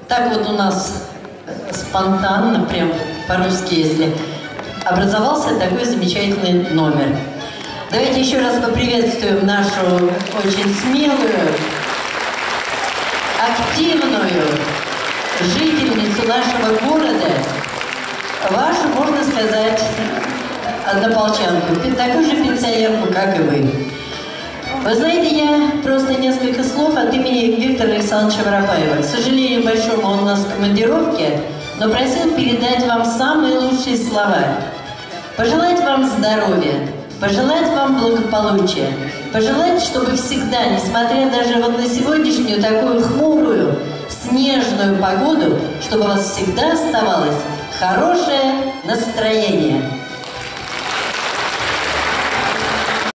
Так вот у нас спонтанно, прям по-русски, если образовался такой замечательный номер. Давайте еще раз поприветствуем нашу очень смелую, активную жительницу нашего города, вашу, можно сказать, однополчанку, такую же пенсионерку, как и вы. Вы знаете, я просто несколько слов от имени Виктора Александровича Воропаева. К сожалению большому, он у нас в командировке, но просил передать вам самые лучшие слова. Пожелать вам здоровья, пожелать вам благополучия, пожелать, чтобы всегда, несмотря даже вот на сегодняшнюю такую хмурую, снежную погоду, чтобы у вас всегда оставалось хорошее настроение.